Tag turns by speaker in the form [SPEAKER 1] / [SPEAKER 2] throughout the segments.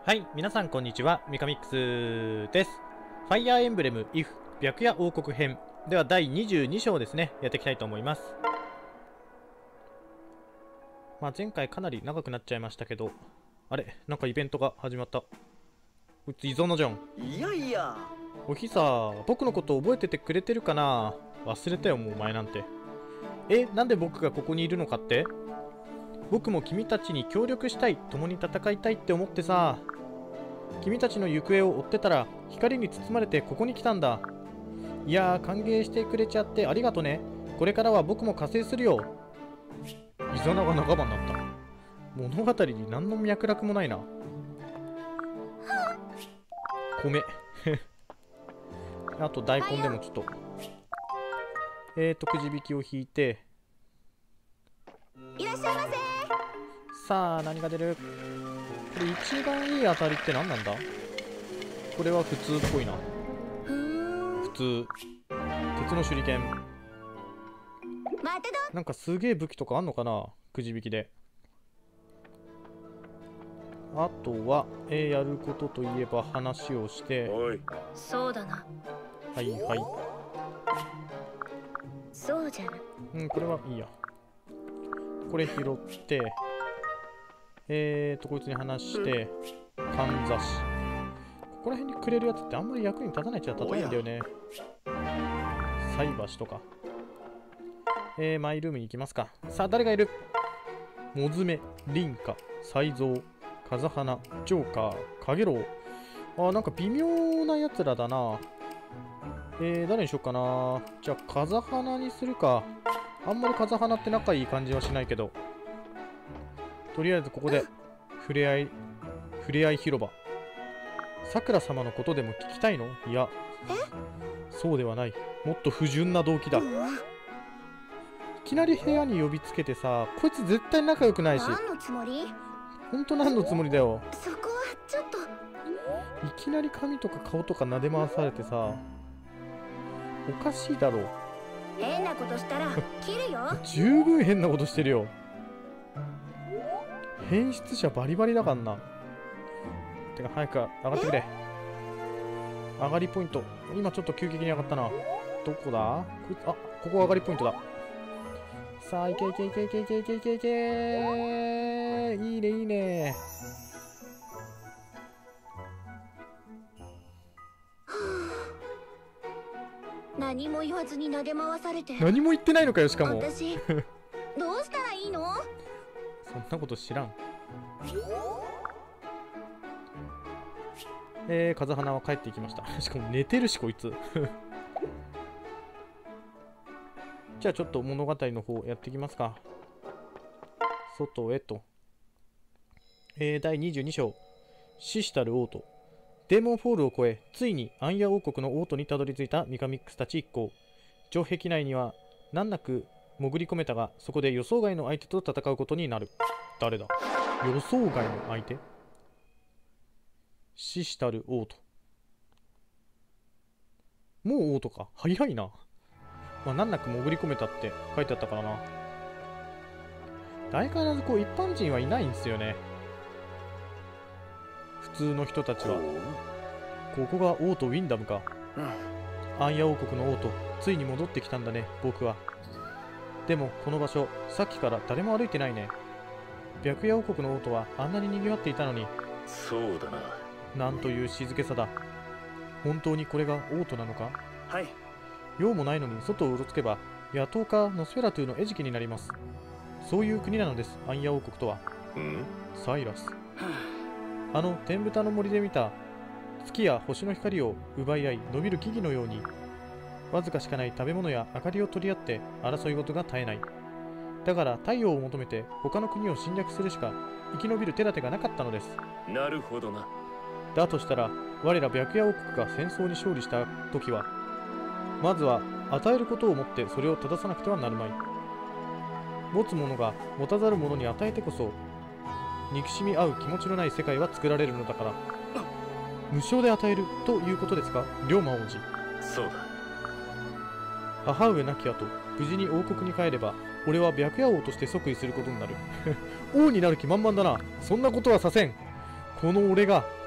[SPEAKER 1] はい、皆さんこんにちは、ミカミックスです。ファイアーエンブレム IF 白夜王国編では第22章ですね、やっていきたいと思います。前回かなり長くなっちゃいましたけど、あれ、なんかイベントが始まった。こいつイゾナじゃん。
[SPEAKER 2] いやいや。
[SPEAKER 1] おひさ、僕のこと覚えててくれてるかな？忘れたよ、もうお前なんて。なんで僕がここにいるのかって？僕も君たちに協力したい、共に戦いたいって思ってさ。君たちの行方を追ってたら光に包まれてここに来たんだ。いやー、歓迎してくれちゃってありがとね。これからは僕も加勢するよ。イザナが仲間になった。物語に何の脈絡もないな。米あと大根でもちょっとくじ引きを引いて、
[SPEAKER 3] いらっしゃいませ。
[SPEAKER 1] さあ何が出る？これ一番いい当たりって何なんだ？これは普通っぽいな。普通。鉄の手裏剣。なんかすげえ武器とかあんのかな、くじ引きで。あとは、やることといえば話をして。
[SPEAKER 3] そうだな。
[SPEAKER 1] はいはい。
[SPEAKER 3] そうじゃな。
[SPEAKER 1] これはいいや。これ拾って、こいつに話して、かんざし。ここら辺にくれるやつってあんまり役に立たないっちゃ立たないんだよね。菜箸とか。マイルームに行きますか。さあ、誰がいる？モズメ、リンカ、サイゾウ、風花、ジョーカー、カゲロウ。なんか微妙なやつらだな。誰にしよっかな。じゃあ、風花にするか。あんまり風花って仲いい感じはしないけど。とりあえずここで、触れ合い広場。さくら様のことでも聞きたいの？いや、そうではない。もっと不純な動機だ。いきなり部屋に呼びつけてさ、こいつ絶対仲良くないし。
[SPEAKER 3] 何のつもり？
[SPEAKER 1] ほんと何のつもりだよ。
[SPEAKER 3] そこはちょっと。
[SPEAKER 1] いきなり髪とか顔とか撫で回されてさ、おかしいだろう。
[SPEAKER 3] 変なことしたら切るよ。
[SPEAKER 1] 十分変なことしてるよ。変質者バリバリだからな。てか早く上がってくれ。上がりポイント。今ちょっと急激に上がったな。どこだ？こいつ、ここ上がりポイントだ。さあ、いけいけいけいけいけいけいけいけー。いいねいいね。
[SPEAKER 3] 何も言わずに撫で回されて。
[SPEAKER 1] 何も言ってないのかよ、しかも。
[SPEAKER 3] 私どうしたらいいの？
[SPEAKER 1] そんなこと知らん。風花は帰っていきました。しかも寝てるし、こいつ。じゃあちょっと物語の方やっていきますか。外へと。第22章。死したる王都。デーモンフォールを越え、ついにアンヤ王国の王都にたどり着いたミカミックスたち一行。城壁内には難なく潜り込めたが、そこで予想外の相手と戦うことになる。誰だ？予想外の相手？死したる王都。もう王都か。早いな。難なく潜り込めたって書いてあったからな。相変わらずこう一般人はいないんですよね。普通の人たちは。ここが王都ウィンダムか。アンヤ王国の王都、ついに戻ってきたんだね、僕は。でもこの場所、さっきから誰も歩いてないね。白夜王国の王都はあんなに賑わっていたのに。
[SPEAKER 2] そうだな。
[SPEAKER 1] なんという静けさだ。本当にこれが王都なのか？
[SPEAKER 2] はい。
[SPEAKER 1] 用もないのに外をうろつけば、野党かノスフェラトゥの餌食になります。そういう国なのです、アンヤ王国とは。サイラス。天豚の森で見た月や星の光を奪い合い伸びる木々のように、わずかしかない食べ物や明かりを取り合って争い事が絶えない。だから太陽を求めて他の国を侵略するしか生き延びる手立てがなかったのです。
[SPEAKER 2] なるほどな。
[SPEAKER 1] だとしたら、我ら白夜王国が戦争に勝利した時は、まずは与えることをもってそれを正さなくてはなるまい。持つ者が持たざる者に与えてこそ、憎しみ合う気持ちのない世界は作られるのだから。無償で与えるということですか、龍馬王子。
[SPEAKER 2] そうだ。
[SPEAKER 1] 母上亡き後、無事に王国に帰れば、俺は白夜王として即位することになる。王になる気満々だな。そんなことはさせん。この俺が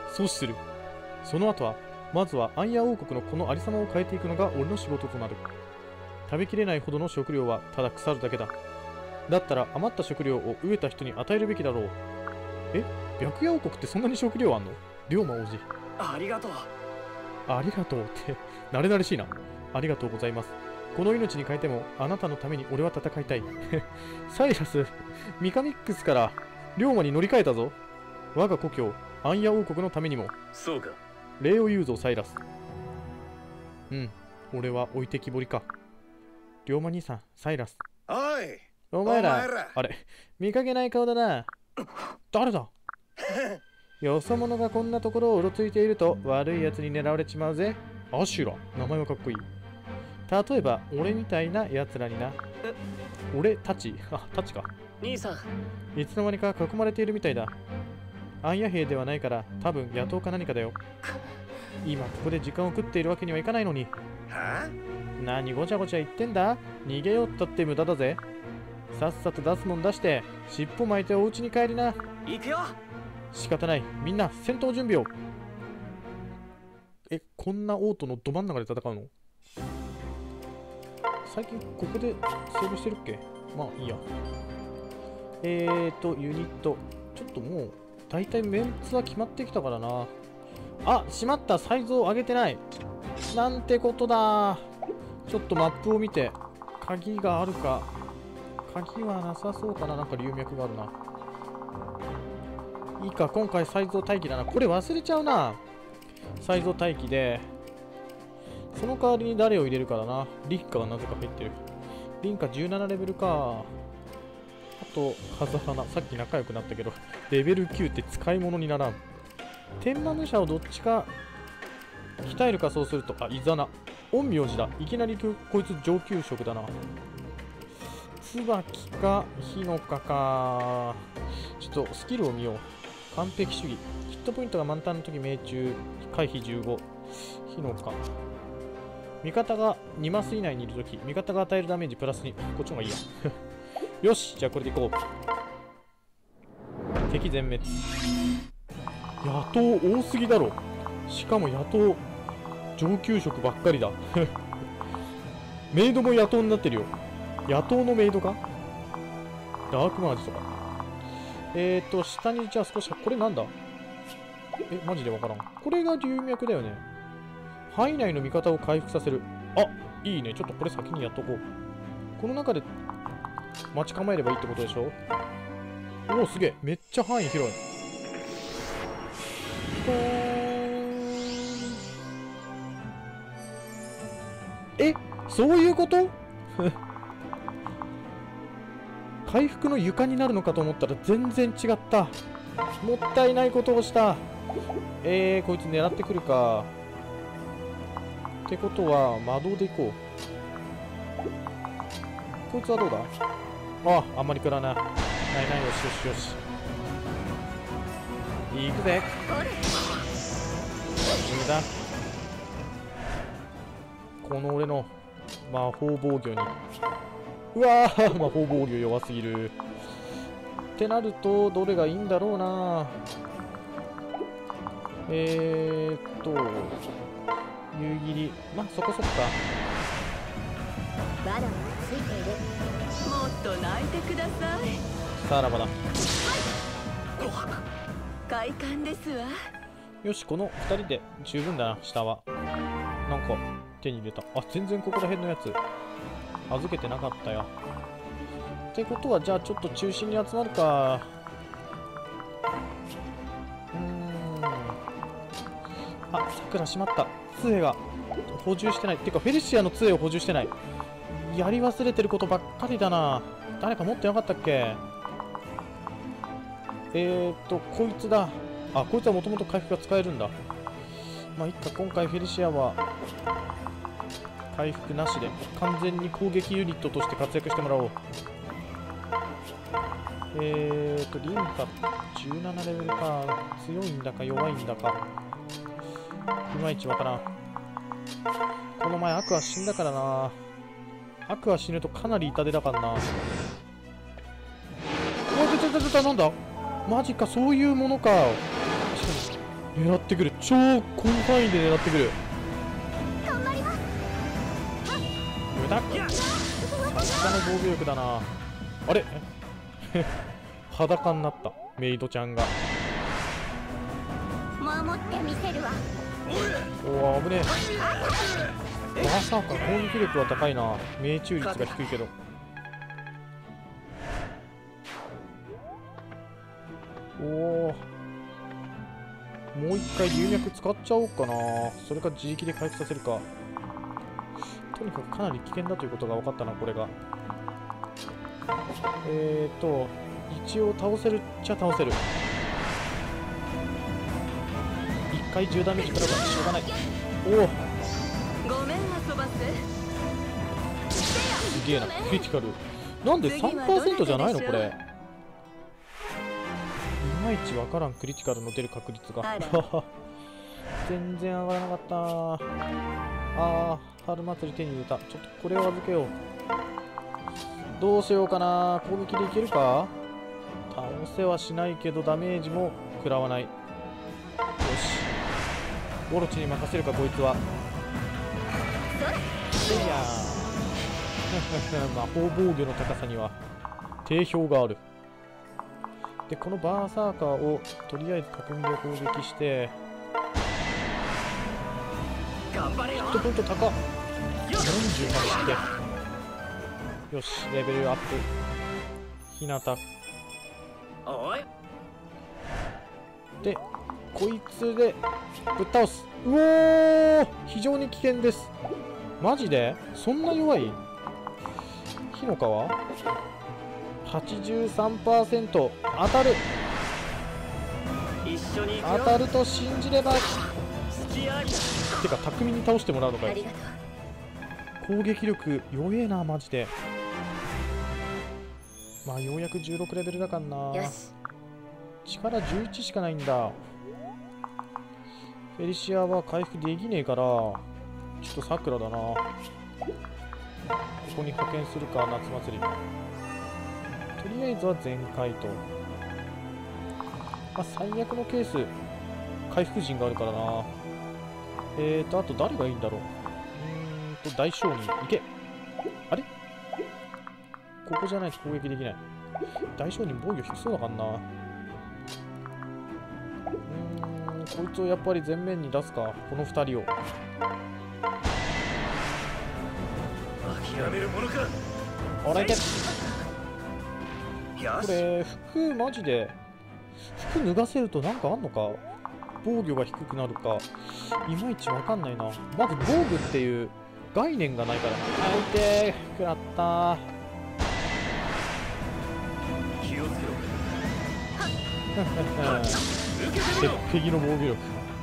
[SPEAKER 1] 阻止する。その後はまずはアンヤ王国のこのありさまを変えていくのが俺の仕事となる。食べきれないほどの食料はただ腐るだけだ。だったら余った食料を飢えた人に与えるべきだろう。え、白夜王国ってそんなに食料あんの？龍馬王子。
[SPEAKER 2] ありがとう。
[SPEAKER 1] ありがとうって慣れ慣れしいな。ありがとうございます。この命に変えてもあなたのために俺は戦いたい。サイラス、ミカミックスから龍馬に乗り換えたぞ。我が故郷アンヤ王国のためにも。
[SPEAKER 2] そうか。
[SPEAKER 1] 礼を言うぞサイラス。うん、俺は置いてきぼりか。龍馬兄さん、サイラス。
[SPEAKER 4] おい、
[SPEAKER 1] お前ら、
[SPEAKER 4] お前ら
[SPEAKER 1] あれ、見かけない顔だな。誰だ？よそ者がこんなところをうろついていると悪いやつに狙われちまうぜ。アシュラ、名前はかっこいい。例えば、俺みたいなやつらにな。俺たち、あ、たちか。
[SPEAKER 2] 兄さん。
[SPEAKER 1] いつの間にか囲まれているみたいだ。アンヤ兵ではないから、多分野党か何かだよ。今ここで時間を食っているわけにはいかないのに。
[SPEAKER 4] は
[SPEAKER 1] 何ごちゃごちゃ言ってんだ？逃げようったって無駄だぜ。さっさと出すもん出して、尻尾巻いてお家に帰りな。
[SPEAKER 2] 行くよ。
[SPEAKER 1] 仕方ない。みんな、戦闘準備を。え、こんなオートのど真ん中で戦うの？最近ここでセーブしてるっけ？まあいいや。ユニット。ちょっともう、大体メンツは決まってきたからな。あ、しまった。サイズを上げてない。なんてことだ。ちょっとマップを見て、鍵があるか。鍵はなさそうかな。なんか流脈があるな。いいか、今回サイズを待機だな。これ忘れちゃうな。サイズを待機で、その代わりに誰を入れるかだな。リッカがなぜか入ってる。リンカ17レベルか。あと、風花。さっき仲良くなったけど、レベル9って使い物にならん。天魔武者をどっちか鍛えるか、そうすると、あ、イザナ。陰陽師だ。いきなりこいつ上級職だな。椿か、ヒノカか。ちょっとスキルを見よう。完璧主義。ヒットポイントが満タンの時命中。回避15。ヒノカ。味方が2マス以内にいるとき、味方が与えるダメージプラス2。こっちの方がいいや。よし、じゃあこれでいこう。敵全滅。野党多すぎだろ。しかも野党上級職ばっかりだ。メイドも野党になってるよ。野党のメイドか？ダークマージとか。下にじゃあ少し、これなんだ？え、マジでわからん。これが流脈だよね。範囲内の味方を回復させる。あ、いいね。ちょっとこれ先にやっとこう。この中で待ち構えればいいってことでしょ？おお、すげえ。めっちゃ範囲広い。え、そういうこと？回復の床になるのかと思ったら全然違った。もったいないことをした。こいつ狙ってくるか。ってことは、魔導でいこう。こいつはどうだ？あ、あんまり食らない。ないない、よしよしよし。行くぜ。無駄。この俺の魔法防御に。うわー、魔法防御弱すぎる。ってなると、どれがいいんだろうな。夕霧。まあ、そこそこか。
[SPEAKER 3] バラもついている。
[SPEAKER 5] もっと泣いてください。
[SPEAKER 1] さらばだ。
[SPEAKER 5] 快感ですわ。
[SPEAKER 1] よし、この2人で十分だな、下は。なんか、手に入れた。あ、全然ここら辺のやつ、預けてなかったよ。ってことは、じゃあちょっと中心に集まるか。あ、桜しまった。杖が補充してない。てか、フェリシアの杖を補充してない。やり忘れてることばっかりだな。誰か持ってなかったっけ？こいつだ。あ、こいつはもともと回復が使えるんだ。まあ、いっか、今回フェリシアは回復なしで完全に攻撃ユニットとして活躍してもらおう。リンカ17レベルか。強いんだか弱いんだかいまいちわからん。この前アクア死んだからな。アクア死ぬとかなり痛手だからな。うわ、出た、なんだマジか、そういうものか。しかも狙ってくる。超広範囲で狙ってくる。
[SPEAKER 3] 頑張ります。
[SPEAKER 1] 無駄。さすがの防御力だな。あれ裸になったメイドちゃんが。
[SPEAKER 3] 守ってみせるわ。
[SPEAKER 1] おお、危ねえ。バーサーカー攻撃力は高いな。命中率が低いけど。おお、もう一回龍脈使っちゃおうかな。それか自力で回復させるか。とにかくかなり危険だということが分かったな、これが。一応倒せるっちゃ倒せる。1回10ダメージくらいはしょうがない。おお、
[SPEAKER 5] ごめん遊ばせ。
[SPEAKER 1] すげえな、クリティカル。なんで 3% じゃないのこれ。いまいちわからん、クリティカルの出る確率が。全然上がらなかったー。あー、春祭り手に入れた。ちょっとこれを預けよう。どうしようかな。攻撃でいけるか。倒せはしないけどダメージも食らわない。よし、オロチに任せるか、こいつは。せいやー魔法防御の高さには定評がある。で、このバーサーカーをとりあえず囲んで攻撃して、
[SPEAKER 2] 頑張れよ。
[SPEAKER 1] ヒットポイント高っ。40までして、よし、レベルアップ。ひなた
[SPEAKER 2] おい。
[SPEAKER 1] で、こいつでぶっ倒す。うおー、非常に危険です。マジでそんな弱い？火の皮 83% 当たる。
[SPEAKER 2] 一緒に行くよ。
[SPEAKER 1] 当たると信じれば。
[SPEAKER 2] 付き合い。
[SPEAKER 1] てか巧みに倒してもらうのかよ。
[SPEAKER 3] ありがと
[SPEAKER 1] 攻撃力弱えな、マジで。まあようやく16レベルだからな。
[SPEAKER 3] う。よし。
[SPEAKER 1] 力11しかないんだ。フェリシアは回復できねえから、ちょっとさくらだな。ここに派遣するか、夏祭り。とりあえずは全開と。まあ、最悪のケース、回復陣があるからな。あと誰がいいんだろう。大商人、いけ。あれここじゃないと攻撃できない。大商人防御低そうだからな。こいつをやっぱり前面に出すか、この2人を。
[SPEAKER 2] 諦めるものか。
[SPEAKER 1] あらいけ。
[SPEAKER 2] よし。
[SPEAKER 1] これ、服マジで、服脱がせるとなんかあんのか。防御が低くなるか、いまいちわかんないな。まず防具っていう概念がないから。あいてー、食らったー。
[SPEAKER 2] 気をつけろ。受けてみろ。
[SPEAKER 1] 鉄壁の防御力。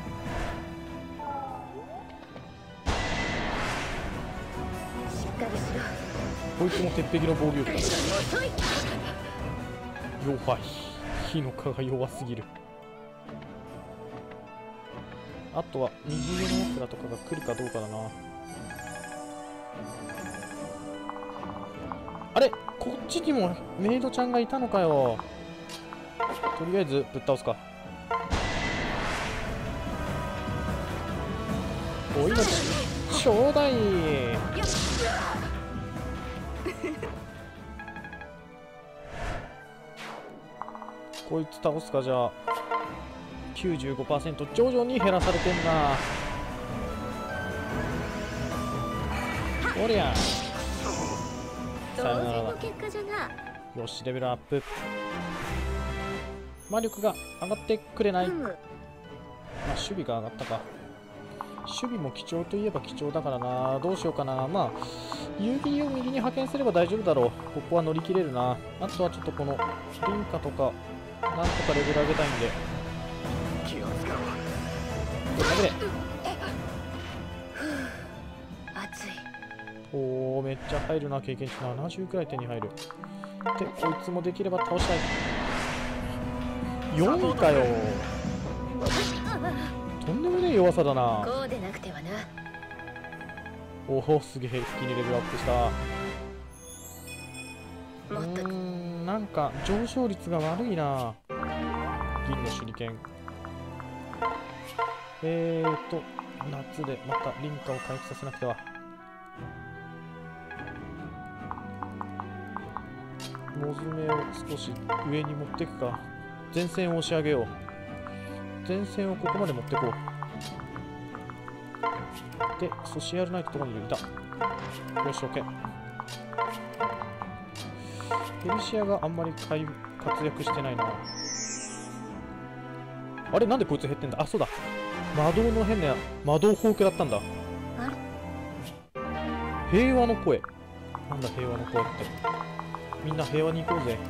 [SPEAKER 3] しっかりしろ。
[SPEAKER 1] こいつも鉄壁の防御力だ。
[SPEAKER 3] 遅い。
[SPEAKER 1] 弱い。火の蚊が弱すぎる。あとは右上のやつらとかが来るかどうかだな。あれ、こっちにもメイドちゃんがいたのかよ。とりあえずぶっ倒すか。お命ちょうだい。こいつ倒すか。じゃあ 95% 徐々に減らされてんな。おりゃ
[SPEAKER 3] 当
[SPEAKER 1] さよならだ。
[SPEAKER 3] 然の結果じゃな。
[SPEAKER 1] よし、レベルアップ。魔力が上がってくれない。まあ、守備が上がったか。守備も貴重といえば貴重だからな。どうしようかな。まあ、遊戯を右に派遣すれば大丈夫だろう。ここは乗り切れるな。あとはちょっとこのリンカとか、なんとかレベル上げたいんで。
[SPEAKER 2] 気を使
[SPEAKER 1] これだけで。
[SPEAKER 3] 熱い。
[SPEAKER 1] おー、めっちゃ入るな。経験値70くらい手に入る。で、こいつもできれば倒したい。4位かよ。とんでもねえ弱さだな。
[SPEAKER 3] こうでなくてはな。
[SPEAKER 1] おお、すげえ。一気にレベルアップした。
[SPEAKER 3] もっと
[SPEAKER 1] なんか上昇率が悪いな。銀の手裏剣。 夏でまたリンカを回復させなくては。モズメを少し上に持っていくか。前線を押し上げよう。前線をここまで持っていこう。で、ソシアルナイトところにいた。よし、OK。ペルシアがあんまり活躍してないな。あれ、なんでこいつ減ってんだ。あ、そうだ。魔導の変な魔導砲食らったんだ。平和の声。なんだ平和の声って。みんな平和に行こうぜ。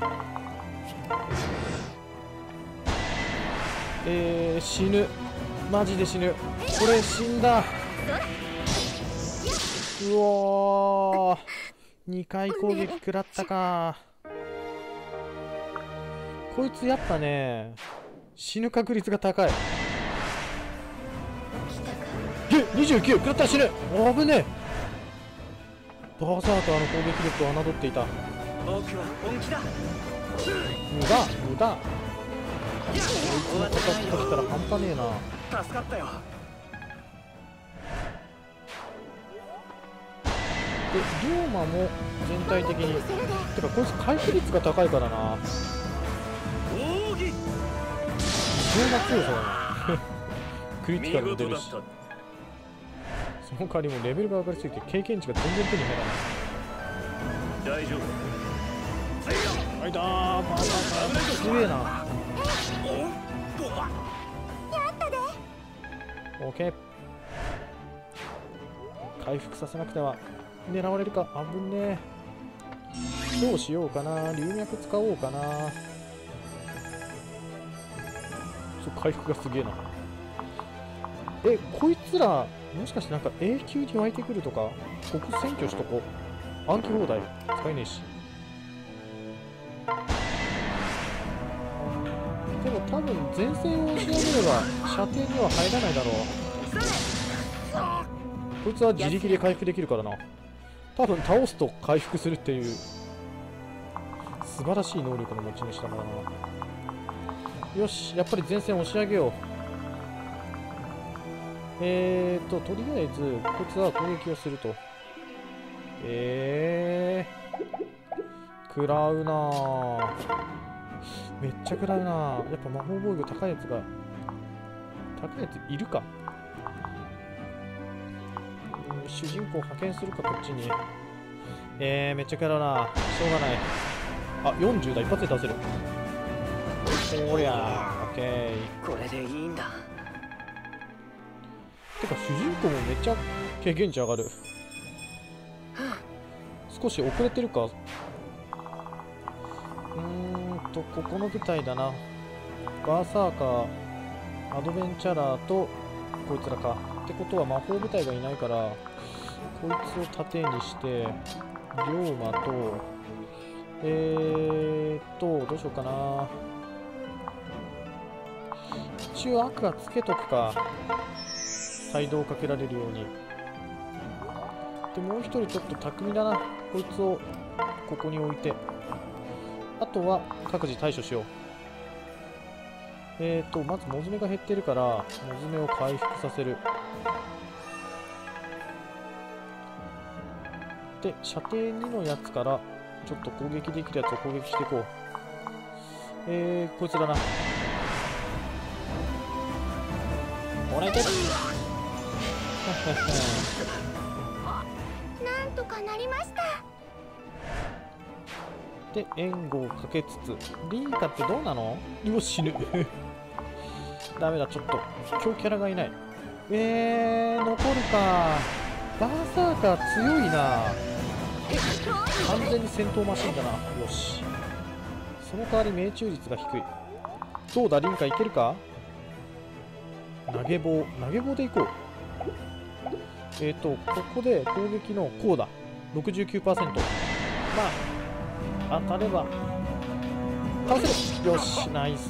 [SPEAKER 1] 死ぬ。マジで死ぬ。これ死んだ。うおー、2回攻撃食らったか。こいつやっぱね、死ぬ確率が高い。29食らったら死ぬ。危ねえ。バーサーカーの攻撃力を侮っていた。
[SPEAKER 2] 僕は本気だ。
[SPEAKER 1] 無駄無駄。こいつの形ときたら半端ねえな。
[SPEAKER 2] 助かったよ。
[SPEAKER 1] で、龍馬も全体的にてかこいつ回避率が高いからな。
[SPEAKER 2] 奥義。
[SPEAKER 1] 異常な強さだな。クリティカルも出るし、その代わりもレベルが上がりすぎて経験値が全然手に入らない。
[SPEAKER 2] 大丈夫。
[SPEAKER 1] あいだー、バーサーカーすげえな。オッケー。回復させなくては。狙われるか。危ねえ。どうしようかな。龍脈使おうかな。回復がすげえな。こいつらもしかしてなんか永久に湧いてくるとか。ここ占拠しとこう。暗記放題使えねえし。でも多分前線を押し上げれば射程には入らないだろう。こいつは自力で回復できるからな。多分倒すと回復するっていう素晴らしい能力の持ち主だからな。よし、やっぱり前線を押し上げよう。とりあえずこいつは攻撃をすると。食らうなぁ。めっちゃ食らうなぁ。やっぱ魔法防御高いやついるか。主人公派遣するか、こっちに。めっちゃ食らうなぁ。しょうがない。あ、40だ。一発で出せる。おりゃー、オッケー。
[SPEAKER 2] これでいいんだ。
[SPEAKER 1] てか主人公もめっちゃ経験値上がる。少し遅れてるか。ここの舞台だな。バーサーカー、アドベンチャラーとこいつらか。ってことは魔法部隊がいないから、こいつを盾にして龍馬とどうしようかな。一応赤つけとくか。サイドをかけられるように。で、もう一人ちょっと巧みだな。こいつをここに置いて、あとは各自対処しよう。まずモズメが減ってるからモズメを回復させる。で、射程2のやつからちょっと攻撃できるやつを攻撃していこう。こいつだな。もらえてる。
[SPEAKER 3] なんとかなりました。
[SPEAKER 1] で、援護をかけつつ、リンカってどうなの？よし、死ぬ。ダメだ、ちょっと強キャラがいない。残るか。バーサーカー強いな。完全に戦闘マシンだな。よし。その代わり命中率が低い。どうだ、リンカいけるか？投げ棒でいこう。ここで攻撃のこうだ。69%。まあ、当たれば倒せる。よし、ナイス。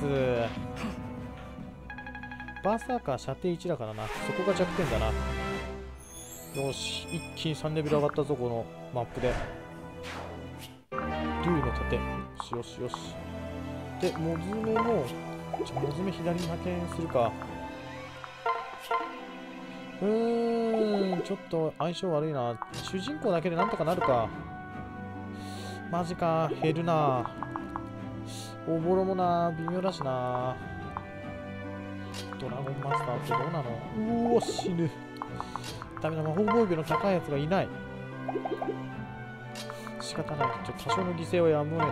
[SPEAKER 1] バーサーカー射程1だからな。そこが弱点だな。よし、一気に3レベル上がったぞ、このマップで。竜の盾。よしよしよし。で、モズメもモズメ左に派遣するか。 ちょっと相性悪いな。主人公だけでなんとかなるか。マジか、減るな。おぼろもな、微妙だしな。ドラゴンマスターってどうなの？うお、死ぬ。ダメだ、魔法防御の高いやつがいない。仕方ない。ちょっと多少の犠牲はやむを得ない。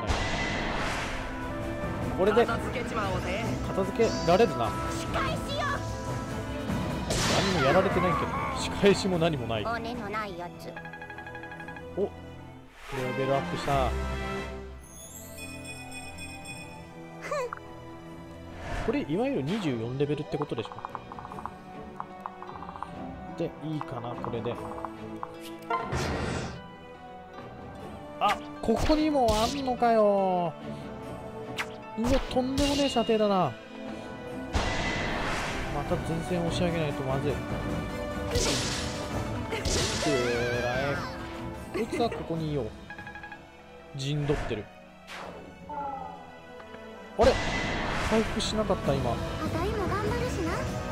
[SPEAKER 1] これで
[SPEAKER 2] 片付けちまおうぜ。
[SPEAKER 1] 片付けられるな。
[SPEAKER 3] 仕返しよ。
[SPEAKER 1] 何もやられてないけど、仕返しも何もない。
[SPEAKER 3] 骨のないやつ。
[SPEAKER 1] お、レベルアップした。これいわゆる24レベルってことでしょ。でいいかな、これで。あ、ここにもあんのかよ。うわ、とんでもねえ射程だな。また前線を押し上げないとまずい。くらえ。こいつはここにいよう。陣取ってる。あれ、回復しなかった。今
[SPEAKER 3] あたいも頑張るしな。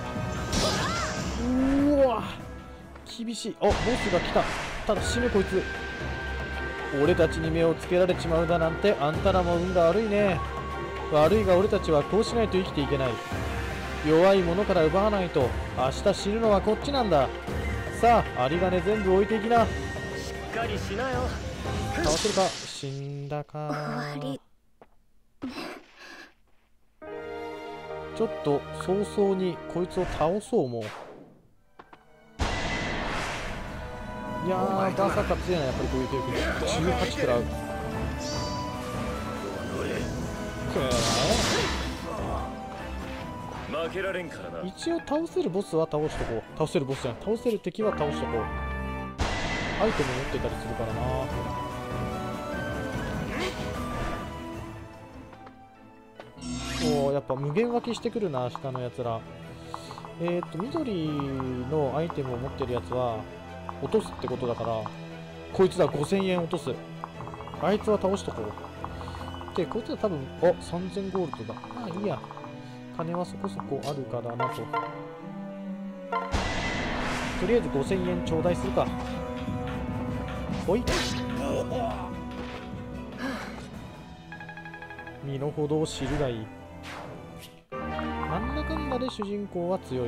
[SPEAKER 1] うわ、厳しい。あ、ボスが来た。ただ死ぬこいつ。俺たちに目をつけられちまうだなんて、あんたらも運が悪いね。悪いが俺たちはこうしないと生きていけない。弱いものから奪わないと明日死ぬのはこっちなんだ。さあ、有り金全部置いていきな。
[SPEAKER 2] しっかりしなよ。
[SPEAKER 1] 倒せるか。死んだか。
[SPEAKER 3] 終わり。
[SPEAKER 1] ちょっと早々にこいつを倒そう。もういやー、バーサーカー強いな。やっぱりこういうテープ18食らう。
[SPEAKER 2] 負けられんからな。
[SPEAKER 1] 一応倒せるボスは倒しとこう。倒せるボスじゃない、倒せる敵は倒しとこう。アイテム持ってたりするからな。おー、やっぱ無限湧きしてくるな、下のやつら。緑のアイテムを持ってるやつは落とすってことだから、こいつだ。5000円落とす。あいつは倒しとこう。で、こいつは多分、あ、3000ゴールドだ。まあいいや。金はそこそこあるからなと。とりあえず5000円頂戴するか。ほい。身の程を知るがいい。なんだかんだで主人公は強い。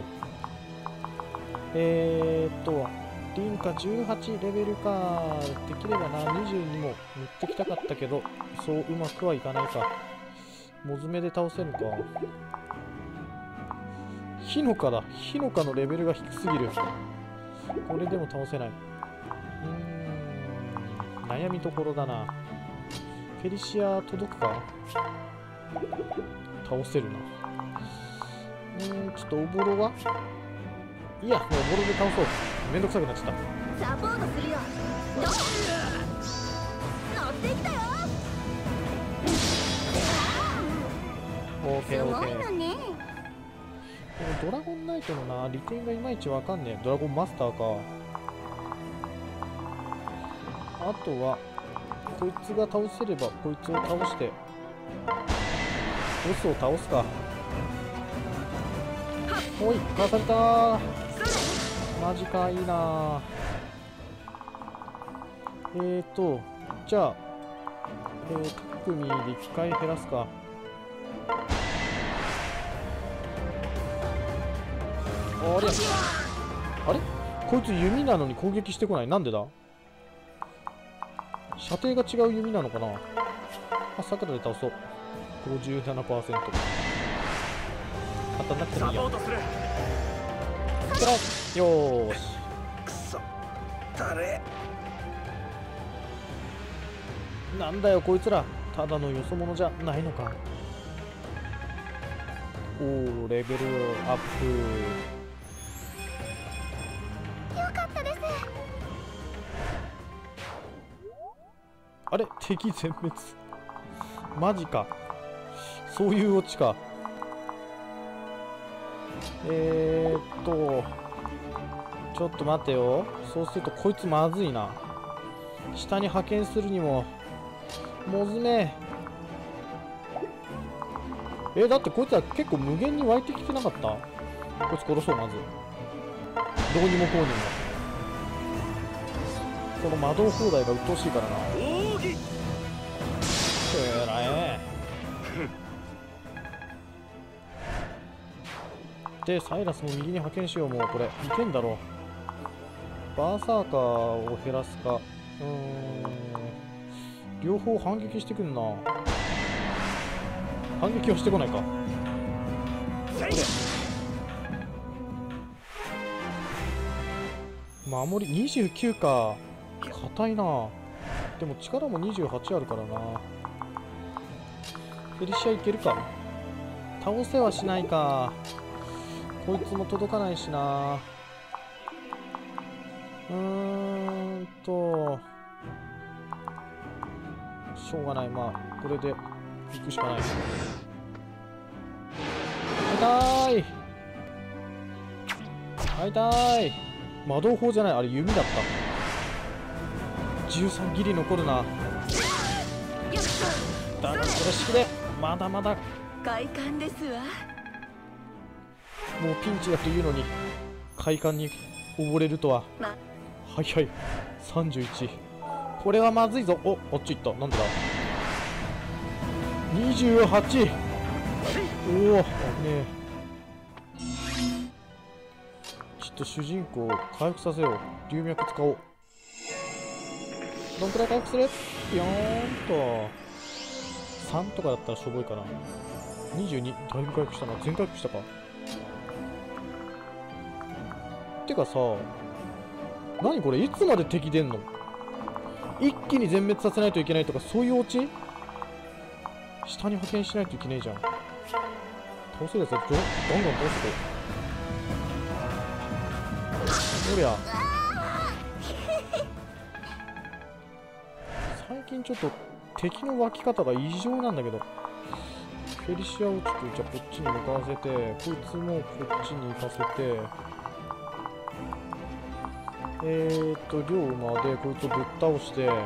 [SPEAKER 1] リンカ18レベルか。できればな、22も塗ってきたかったけど、そううまくはいかないか。モズメで倒せるか。ヒノカだ。ヒノカのレベルが低すぎる。これでも倒せない。悩みどころだな。フェリシア届くか。倒せるな。ちょっとおぼろはいや、もうおぼろで倒そう。めんどくさくなっちゃった。
[SPEAKER 3] サポートするよ。どう？乗ってきたよ。
[SPEAKER 1] オーケーオーケー。
[SPEAKER 3] すごいのね。
[SPEAKER 1] ドラゴンナイトのな、利点がいまいちわかんねえ。ドラゴンマスターか。あとはこいつが倒せればこいつを倒してボスを倒すか。おい、かわされたー。マジか、いいなー。じゃあ各組で1回減らすか。あれあれ、こいつ弓なのに攻撃してこない。なんでだ。射程が違う弓なのかな。あ、桜で倒そう。57%。当たんなくてもいいや。よーし。
[SPEAKER 2] くそ、誰？
[SPEAKER 1] なんだよこいつら、ただのよそ者じゃないのか。おー、レベルアップ。
[SPEAKER 3] よかったです。
[SPEAKER 1] あれ、敵全滅。マジか。そういうオチか。ちょっと待ってよ。そうするとこいつまずいな。下に派遣するにもモズメ。だってこいつは結構無限に湧いてきてなかった。こいつ殺そう。まずどうにもこうにも。この魔導放題が鬱陶しいからな。
[SPEAKER 2] 奥義。
[SPEAKER 1] えらい。でサイラスも右に派遣しよう。もうこれいけんだろう。バーサーカーを減らすか。両方反撃してくんな。反撃はしてこないか。守り29か。硬いな。でも力も28あるからな。フェリシアいけるか。倒せはしないか。こいつも届かないしな。しょうがない。まあこれで行くしかない。痛い痛い。魔導砲じゃない、あれ弓だった。13ギリ残るな。だがこれ式でまだまだ。
[SPEAKER 5] 快感ですわ。
[SPEAKER 1] もうピンチだというのに快感に溺れるとは。はいはい、31。これはまずいぞ。お、あっち行った。なんでだ。28。おお、ねえ。ちょっと主人公を回復させよう。龍脈使おう。どんくらい回復する？ピヨーンと。3とかだったらしょぼいかな。22。だいぶ回復したな。全回復したか。てかさ、何これ、いつまで敵出んの？一気に全滅させないといけないとか、そういうオチ？下に派遣しないといけないじゃん。倒せるやつはガンガン倒してこう。おりゃ。最近ちょっと敵の湧き方が異常なんだけど。フェリシアをちょっとじゃあこっちに向かわせて、こいつもこっちに行かせて、龍馬でこいつをぶっ倒して、3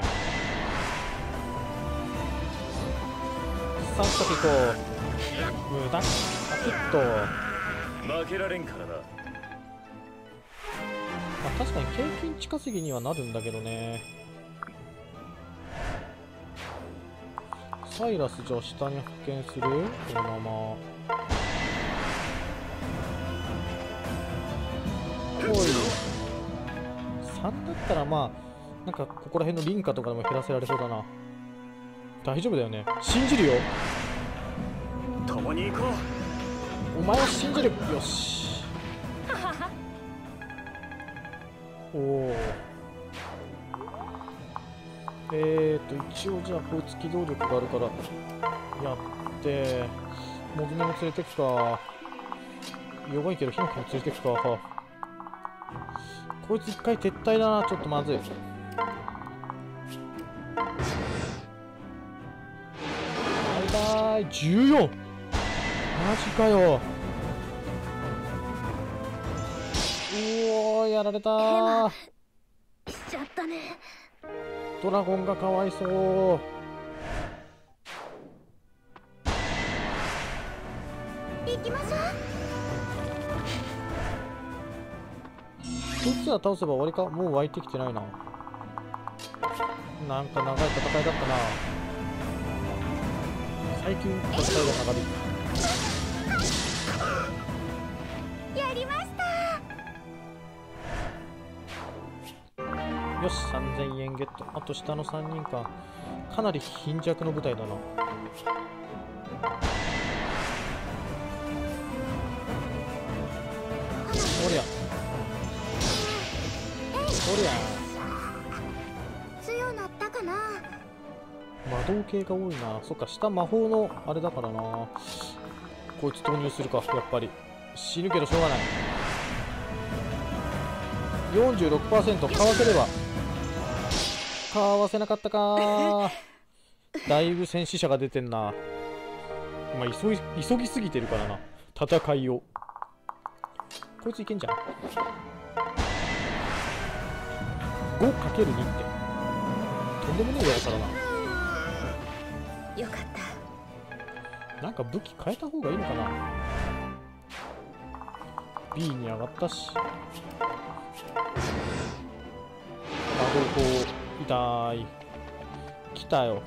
[SPEAKER 1] 着行こう。無駄パキッと。
[SPEAKER 2] 負けられんからな。
[SPEAKER 1] まあ確かに経験値稼ぎにはなるんだけどね。サイラスじゃあ下に派遣する？このまま。おい。3だったらまあ、なんかここら辺のリンカとかでも減らせられそうだな。大丈夫だよね。信じるよ。
[SPEAKER 2] 共に行こ
[SPEAKER 1] お前を信じる。よし。おお。一応じゃあこいつ機動力があるからやって、モズメも連れてくか。弱いけどヒノキも連れてくか。こいつ一回撤退だな。ちょっとまずい。バイバイ。14。マジかよ。おー、やられたー。
[SPEAKER 3] しちゃったね。
[SPEAKER 1] ドラゴンがかわいそう。
[SPEAKER 3] 行きましょう。
[SPEAKER 1] こいつら倒せば終わりか。もう湧いてきてないな。なんか長い戦いだったな。最近戦いが長引く。
[SPEAKER 3] やりました。
[SPEAKER 1] よし、3000円ゲット。あと下の3人か。かなり貧弱の部隊だな。おりゃおりゃ。
[SPEAKER 3] 強なったかな。
[SPEAKER 1] 魔導系が多いな。そっか、下魔法のあれだからな。こいつ投入するか。やっぱり死ぬけどしょうがない。46% かわせれば。かわせなかったか。だいぶ戦死者が出てんな。まあ急ぎすぎてるからな、戦いを。こいついけんじゃん。 5×2 ってとんでもねえやつだからな。
[SPEAKER 5] よかった。
[SPEAKER 1] なんか武器変えた方がいいのかな。 B に上がったし。あ、こう痛い。来たよ。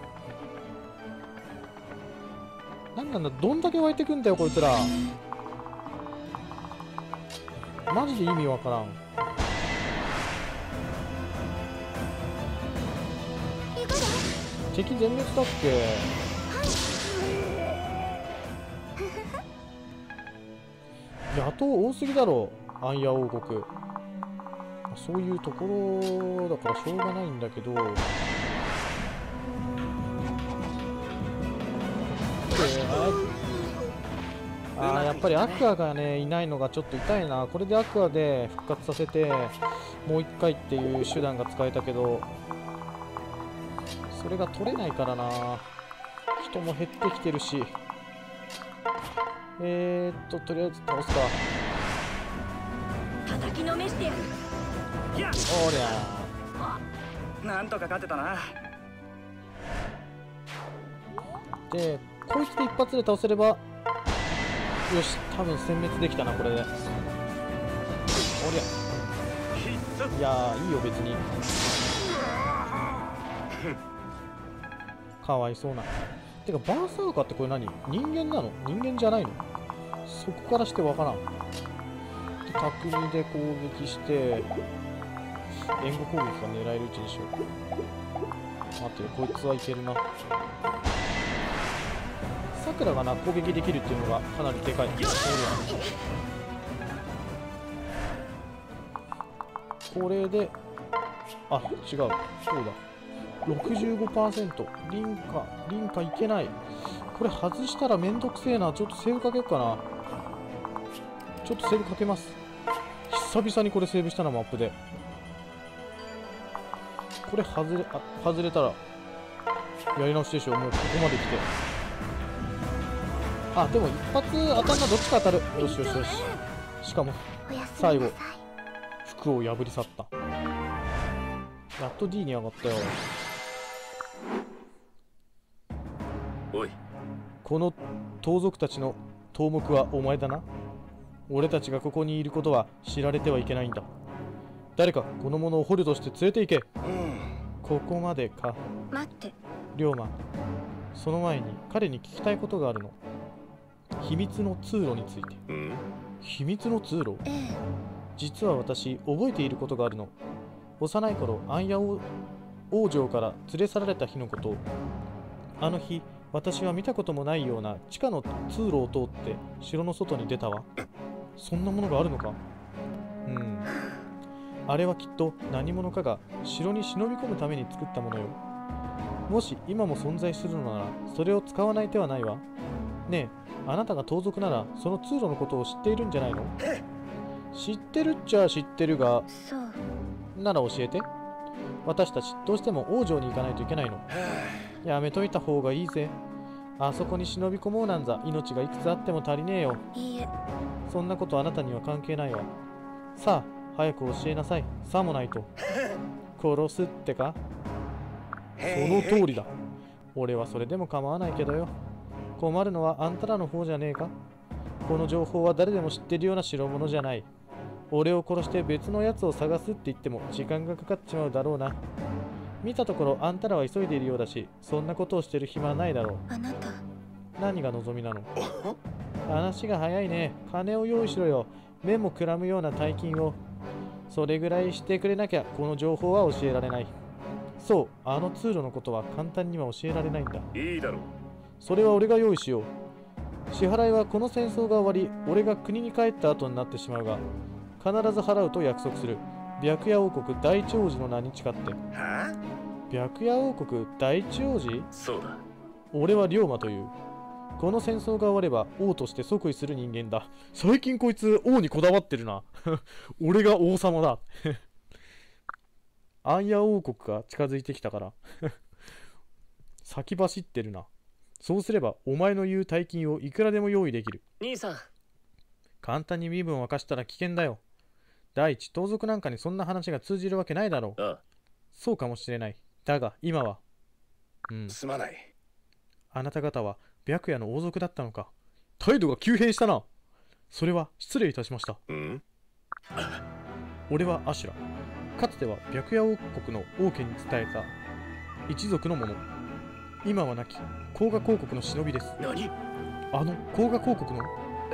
[SPEAKER 1] なんなんだ、どんだけ湧いてくんだよこいつら。マジで意味わからん。敵全滅だっけ。野党多すぎだろ、アンヤ王国。そういうところだからしょうがないんだけど、やっぱりアクアがねいないのがちょっと痛いな。これでアクアで復活させてもう一回っていう手段が使えたけど、それが取れないからな。人も減ってきてるし、とりあえず倒すか。
[SPEAKER 5] 叩きのめしてやる。
[SPEAKER 2] いや、
[SPEAKER 1] おりゃ
[SPEAKER 2] なんとか勝てたな。
[SPEAKER 1] で、こいつで一発で倒せれば、よし、多分殲滅できたなこれで。おりゃ、いやーいいよ別に。かわいそうな。てかバーサーカーってこれ何、人間なの？人間じゃないの？そこからしてわからん。で、巧みで攻撃して援護攻撃が狙えるうちにしよう。待ってよ、こいつはいけるな。さくらがな攻撃できるっていうのがかなりでかい。これで、あ、違う、そうだ、65%。リンカいけない。これ外したらめんどくせえな。ちょっとセーブかけようかな。ちょっとセーブかけます。久々にこれセーブしたな、マップで。これ外れたらやり直しでしょ。もうここまで来て、あ、でも一発当たんな、どっちか当たる。よしよしよし。しかも最後服を破り去った。やっと D に上がったよ。
[SPEAKER 2] おい、
[SPEAKER 1] この盗賊たちの頭目はお前だな。俺たちがここにいることは知られてはいけないんだ。誰かこの者を捕虜として連れて行け。ここまでか。
[SPEAKER 3] 待って、
[SPEAKER 1] 龍馬、その前に彼に聞きたいことがあるの。秘密の通路について。秘密の通路？実は私覚えていることがあるの。幼い頃アンヤ王女から連れ去られた日のこと。あの日私は見たこともないような地下の通路を通って城の外に出たわ。そんなものがあるのか？あれはきっと何者かが城に忍び込むために作ったものよ。もし今も存在するのならそれを使わない手はないわ。ねえ、あなたが盗賊ならその通路のことを知っているんじゃないの？知ってるっちゃ知ってるが、
[SPEAKER 3] そう
[SPEAKER 1] なら教えて。私たちどうしても王城に行かないといけないの。やめといた方がいいぜ。あそこに忍び込もうなんざ命がいくつあっても足りねえよ。
[SPEAKER 3] いいえ、
[SPEAKER 1] そんなことあなたには関係ないわ。さあ早く教えなさい。さもないと殺すってか？その通りだ。俺はそれでも構わないけどよ。困るのはあんたらの方じゃねえか。この情報は誰でも知ってるような代物じゃない。俺を殺して別のやつを探すって言っても時間がかかっちまうだろうな。見たところあんたらは急いでいるようだし、そんなことをしてる暇はないだろう。
[SPEAKER 3] あなた
[SPEAKER 1] 何が望みなの？話が早いね。金を用意しろよ。目もくらむような大金を。それぐらいしてくれなきゃこの情報は教えられない。そう、あの通路のことは簡単には教えられないんだ。
[SPEAKER 2] いいだろう。
[SPEAKER 1] それは俺が用意しよう。支払いはこの戦争が終わり俺が国に帰った後になってしまうが、必ず払うと約束する。白夜王国第一王子の名に誓って。
[SPEAKER 2] は
[SPEAKER 1] 白夜王国第一王子？
[SPEAKER 2] そうだ。
[SPEAKER 1] 俺は龍馬という。この戦争が終われば王として即位する人間だ。最近こいつ王にこだわってるな。俺が王様だ。アンヤ王国が近づいてきたから先走ってるな。そうすればお前の言う大金をいくらでも用意できる。
[SPEAKER 2] 兄さん、
[SPEAKER 1] 簡単に身分を明かしたら危険だよ。第一、盗賊なんかにそんな話が通じるわけないだろう。
[SPEAKER 2] ああ、
[SPEAKER 1] そうかもしれない。だが今は
[SPEAKER 2] すまない。
[SPEAKER 1] あなた方は白夜の王族だったのか。態度が急変したな。 それは失礼いたしました。俺はアシュラ。かつては白夜王国の王家に伝えた一族の者。今は亡き甲賀公国の忍びです。
[SPEAKER 2] 何？
[SPEAKER 1] あの甲賀公国の？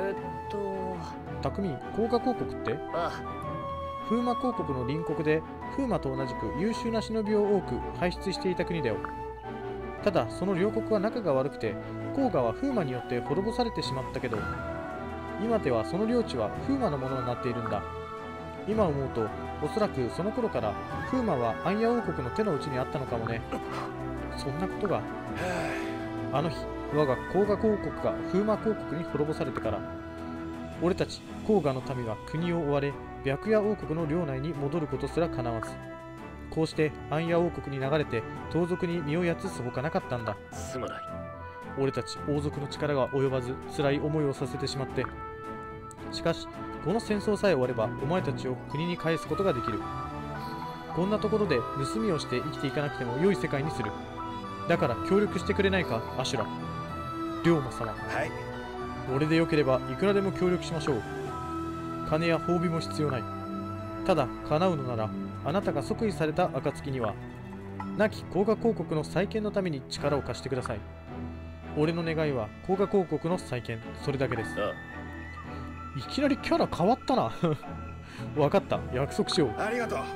[SPEAKER 1] 匠、甲賀公国って？
[SPEAKER 3] あ
[SPEAKER 1] 風魔公国の隣国で風魔と同じく優秀な忍びを多く輩出していた国だよ。ただその両国は仲が悪くて甲賀は風魔によって滅ぼされてしまったけど、今ではその領地は風魔のものになっているんだ。今思うとおそらくその頃から風魔は暗夜王国の手の内にあったのかもね。そんなことが。あの日我が甲賀公国が風魔公国に滅ぼされてから、俺たち甲賀の民は国を追われ白夜王国の領内に戻ることすらかなわず、こうして暗夜王国に流れて盗賊に身をやつすほかなかったんだ。
[SPEAKER 2] すまない。
[SPEAKER 1] 俺たち王族の力が及ばず辛い思いをさせてしまって。しかしこの戦争さえ終わればお前たちを国に返すことができる。こんなところで盗みをして生きていかなくても良い世界にする。だから協力してくれないか、アシュラ。龍馬様。
[SPEAKER 2] はい。
[SPEAKER 1] 俺でよければいくらでも協力しましょう。金や褒美も必要ない。ただ叶うのならあなたが即位された暁には亡き甲賀公国の再建のために力を貸してください。俺の願いは甲賀公国の再建、それだけです。いきなりキャラ変わったな。分かった、約束しよう。
[SPEAKER 2] ありがとう。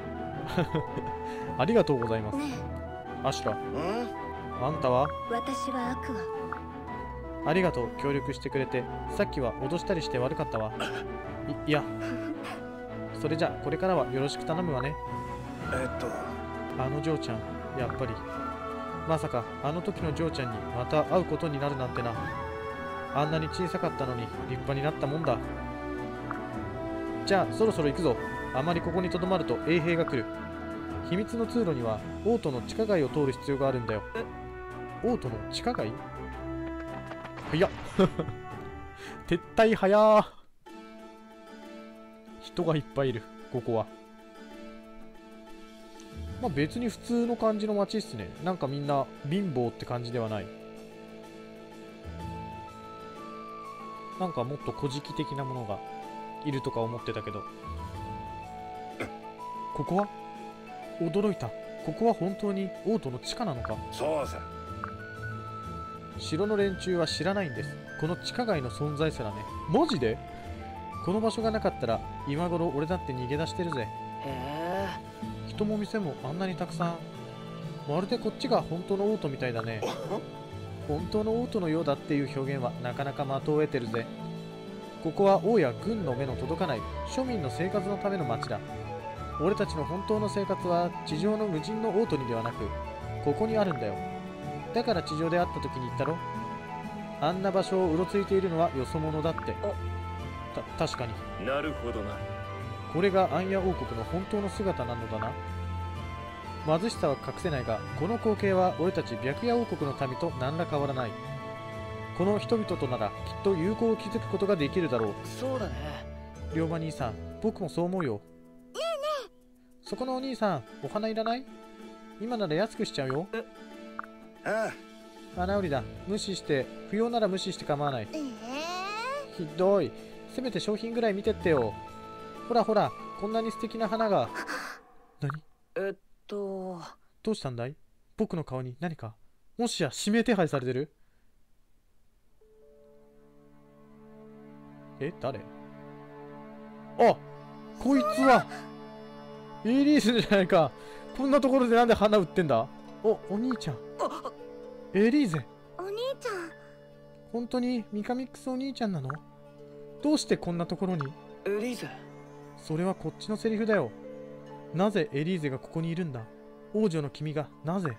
[SPEAKER 1] ありがとうございます。
[SPEAKER 3] ね
[SPEAKER 1] アシュラ、あんたは？
[SPEAKER 3] 私はアクア。
[SPEAKER 1] ありがとう、協力してくれて。さっきは脅したりして悪かったわ。いや、それじゃこれからはよろしく頼むわね。あのジョーちゃん、やっぱり。まさかあの時のジョーちゃんにまた会うことになるなんてな。あんなに小さかったのに立派になったもんだ。じゃあそろそろ行くぞ。あまりここにとどまると衛兵が来る。秘密の通路には王都の地下街を通る必要があるんだよ。王都の地下街？早っ。撤退早ー。人がいっぱいいる、ここは。まあ別に普通の感じの街っすね。なんかみんな貧乏って感じではない。なんかもっと古事記的なものがいるとか思ってたけど。ここは？驚いた。ここは本当に王都の地下なのか？
[SPEAKER 2] そうさ。
[SPEAKER 1] 城の連中は知らないんです。この地下街の存在すらね。マジで？この場所がなかったら今頃俺だって逃げ出してるぜ。人も店もあんなにたくさん。まるでこっちが本当の王都みたいだね。本当の王都のようだっていう表現はなかなか的を得てるぜ。ここは王や軍の目の届かない庶民の生活のための町だ。俺たちの本当の生活は地上の無人の王都にではなくここにあるんだよ。だから地上で会った時に言ったろ。あんな場所をうろついているのはよそ者だって。確かに。
[SPEAKER 2] なるほどな。
[SPEAKER 1] これが暗夜王国の本当の姿なのだな。貧しさは隠せないが、この光景は俺たち白夜王国の民と何ら変わらない。この人々とならきっと友好を築くことができるだろう。
[SPEAKER 5] そうだね。
[SPEAKER 1] 龍馬兄さん、僕もそう思うよ。ねえねえ、そこのお兄さん、お花いらない？今なら安くしちゃうよ。
[SPEAKER 2] ああ。
[SPEAKER 1] 花売りだ。無視して、不要なら無視して構わない。ひどい。せめて商品ぐらい見てってよ。ほらほら、こんなに素敵な花が。何？どうしたんだい？僕の顔に何か？もしや指名手配されてる？誰？あ、こいつはエリースじゃないか。こんなところでなんで花売ってんだ？お兄ちゃん。エリーゼ。
[SPEAKER 3] お兄ちゃん。
[SPEAKER 1] 本当にミカミックスお兄ちゃんなの？どうしてこんなところに？
[SPEAKER 5] エリーゼ。
[SPEAKER 1] それはこっちのセリフだよ。なぜエリーゼがここにいるんだ？王女の君がなぜ？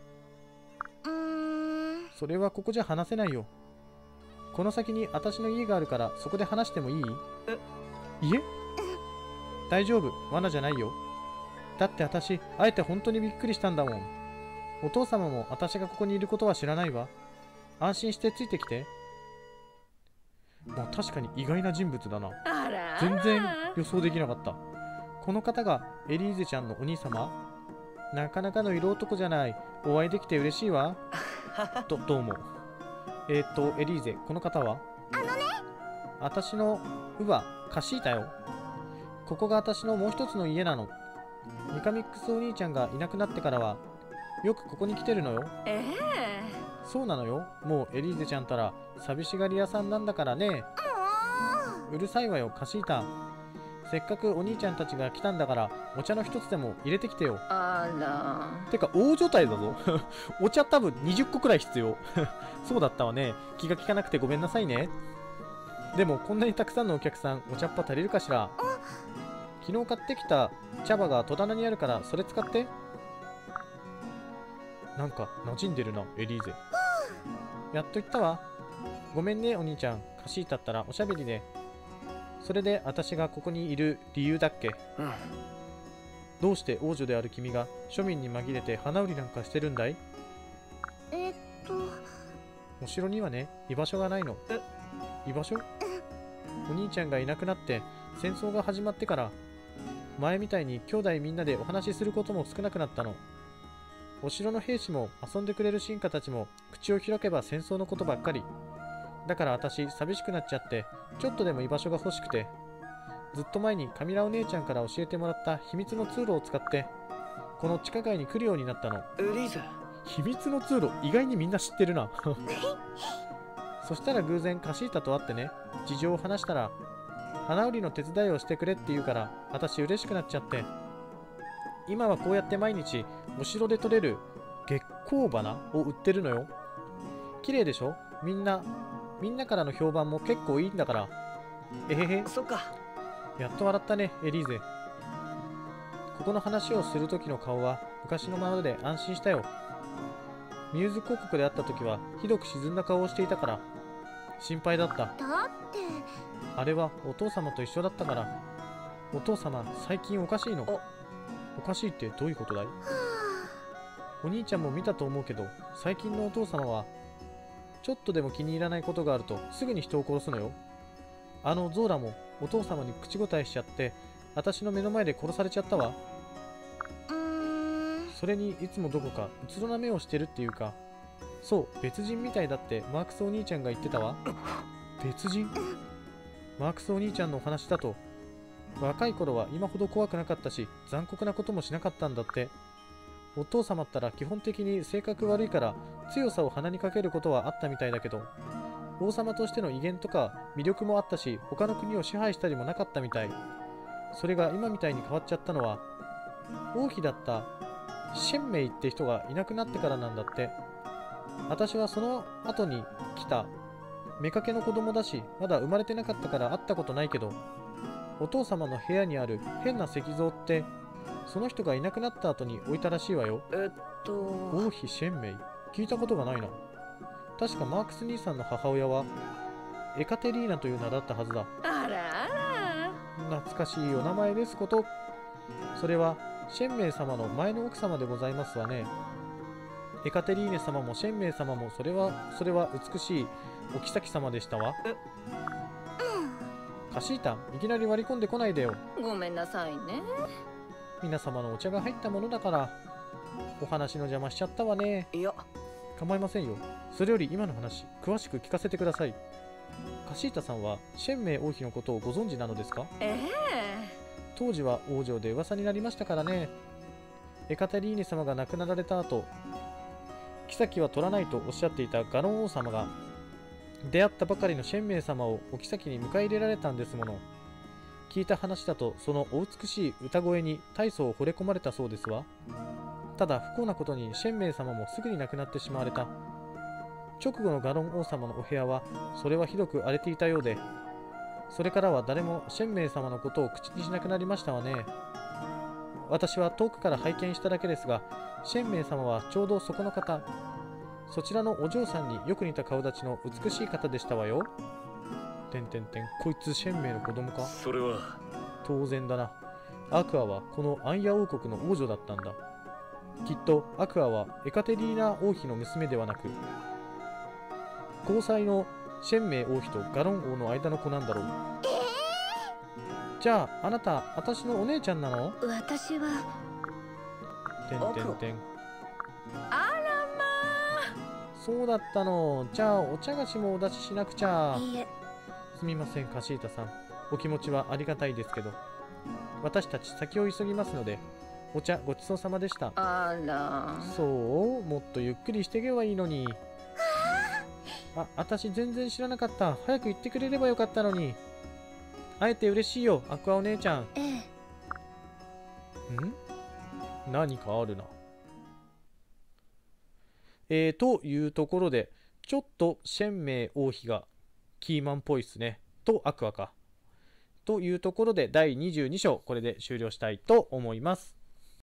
[SPEAKER 1] それはここじゃ話せないよ。この先に私の家があるからそこで話してもいい？家？大丈夫、罠じゃないよ。だって私、あえて本当にびっくりしたんだもん。お父様も私がここにいることは知らないわ。安心してついてきて。まあ確かに意外な人物だな。全然予想できなかった。この方がエリーゼちゃんのお兄様？なかなかの色男じゃない。お会いできて嬉しいわ。どうも。エリーゼ、この方は？ 私の乳母カシータよ。ここが私のもう一つの家なの。ミカミックスお兄ちゃんがいなくなってからはよくここに来てるのよ。そうなのよ。もうエリーゼちゃんたら寂しがり屋さんなんだからね。うるさいわよカシータ。せっかくお兄ちゃんたちが来たんだからお茶の一つでも入れてきてよ。
[SPEAKER 5] あら。
[SPEAKER 1] てか大所帯だぞ。お茶多分20個くらい必要。そうだったわね。気が利かなくてごめんなさいね。でもこんなにたくさんのお客さんお茶っ葉足りるかしら。昨日買ってきた茶葉が戸棚にあるからそれ使って。なんか馴染んでるなエリーゼ。やっと言ったわ。ごめんねお兄ちゃん。カシータったらおしゃべりで。それで私がここにいる理由だっけ。どうして王女である君が庶民に紛れて花売りなんかしてるんだい。お城にはね居場所がないの。居場所。お兄ちゃんがいなくなって戦争が始まってから前みたいに兄弟みんなでお話しすることも少なくなったの。お城の兵士も遊んでくれる臣下たちも口を開けば戦争のことばっかり。だから私寂しくなっちゃってちょっとでも居場所が欲しくて、ずっと前にカミラお姉ちゃんから教えてもらった秘密の通路を使ってこの地下街に来るようになったの。
[SPEAKER 2] エリーゼ。
[SPEAKER 1] 秘密の通路意外にみんな知ってるな。そしたら偶然カシータと会ってね、事情を話したら花売りの手伝いをしてくれって言うから私嬉しくなっちゃって、今はこうやって毎日お城で採れる月光花を売ってるのよ。綺麗でしょ。みんなからの評判も結構いいんだから。えへへ。
[SPEAKER 2] そっか。
[SPEAKER 1] やっと笑ったねエリーゼ。ここの話をする時の顔は昔のままで安心したよ。ミューズ広告で会った時はひどく沈んだ顔をしていたから心配だった。
[SPEAKER 3] だって
[SPEAKER 1] あれはお父様と一緒だったから。お父様最近おかしいの。おかしいってどういうことだい。お兄ちゃんも見たと思うけど最近のお父様はちょっとでも気に入らないことがあるとすぐに人を殺すのよ。あのゾーラもお父様に口答えしちゃって私の目の前で殺されちゃったわ。それにいつもどこかうつろな目をしてるっていうか、そう別人みたいだってマークスお兄ちゃんが言ってたわ。別人。マークスお兄ちゃんのお話だと若い頃は今ほど怖くなかったし残酷なこともしなかったんだって。お父様ったら基本的に性格悪いから強さを鼻にかけることはあったみたいだけど、王様としての威厳とか魅力もあったし他の国を支配したりもなかったみたい。それが今みたいに変わっちゃったのは王妃だったシェンメイって人がいなくなってからなんだって。私はその後に来た妾の子供だしまだ生まれてなかったから会ったことないけど、お父様の部屋にある変な石像ってその人がいなくなった後に置いたらしいわよ。王妃シェンメイ聞いたことがないな。確かマークス兄さんの母親はエカテリーナという名だったはずだ。
[SPEAKER 5] あらあら。
[SPEAKER 1] 懐かしいお名前ですこと。それはシェンメイ様の前の奥様でございますわね。エカテリーネ様もシェンメイ様もそれは美しいお妃様でしたわ。カシータいきなり割り込んでこないでよ。
[SPEAKER 5] ごめんなさいね。
[SPEAKER 1] 皆様のお茶が入ったものだからお話の邪魔しちゃったわね。
[SPEAKER 2] いや
[SPEAKER 1] 構いませんよ。それより今の話詳しく聞かせてください。カシータさんはシェンメイ王妃のことをご存知なのですか。当時は王女で噂になりましたからね。エカテリーネ様が亡くなられた後、妃は取らないとおっしゃっていたガロン王様が出会ったばかりのシェンメイ様をお妃に迎え入れられたんですもの。聞いた話だとそのお美しい歌声に大層惚れ込まれたそうですわ。ただ不幸なことにシェンメイ様もすぐに亡くなってしまわれた。直後のガロン王様のお部屋はそれはひどく荒れていたようで、それからは誰もシェンメイ様のことを口にしなくなりましたわね。私は遠くから拝見しただけですが、シェンメイ様はちょうどそこの方、そちらのお嬢さんによく似た顔立ちの美しい方でしたわよ。こいつシェンメイの子供か。
[SPEAKER 2] それは
[SPEAKER 1] 当然だな。アクアはこのアンヤ王国の王女だったんだ。きっとアクアはエカテリーナ王妃の娘ではなく、交際のシェンメイ王妃とガロン王の間の子なんだろう。じゃああなた私のお姉ちゃんなの。
[SPEAKER 3] 私は
[SPEAKER 5] あらま
[SPEAKER 1] そうだったの。じゃあお茶菓子もお出ししなくちゃ。
[SPEAKER 3] いいえ。
[SPEAKER 1] すみません、カシータさん。お気持ちはありがたいですけど。私たち先を急ぎますので、お茶ごちそうさまでした。
[SPEAKER 5] あら。
[SPEAKER 1] そう、もっとゆっくりしてけばいいのに。私全然知らなかった。早く言ってくれればよかったのに。会えて嬉しいよ、アクアお姉ちゃん。何かあるな。というところで、ちょっとシェンメイ王妃がキーマンっぽいっすね。と、アクアか。というところで、第22章、これで終了したいと思います。